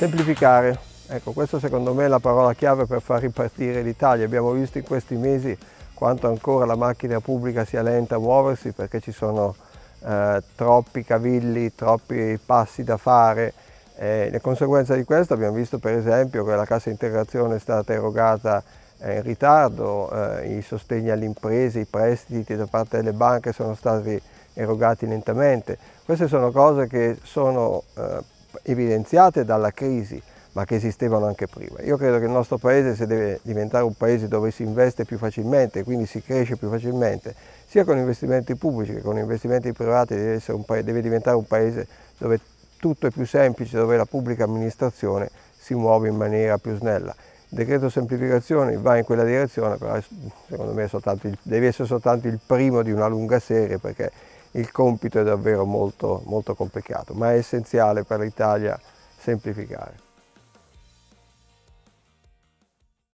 Semplificare, ecco, questa secondo me è la parola chiave per far ripartire l'Italia. Abbiamo visto in questi mesi quanto ancora la macchina pubblica sia lenta a muoversi perché ci sono troppi cavilli, troppi passi da fare. Le conseguenze di questo abbiamo visto per esempio che la cassa integrazione è stata erogata in ritardo, i sostegni alle imprese, i prestiti da parte delle banche sono stati erogati lentamente. Queste sono cose che sono evidenziate dalla crisi, ma che esistevano anche prima. Io credo che il nostro paese, se deve diventare un paese dove si investe più facilmente, quindi si cresce più facilmente, sia con investimenti pubblici che con investimenti privati, deve diventare un paese dove tutto è più semplice, dove la pubblica amministrazione si muove in maniera più snella. Il decreto semplificazioni va in quella direzione, però secondo me deve essere soltanto il primo di una lunga serie, perché il compito è davvero molto complicato, ma è essenziale per l'Italia semplificare.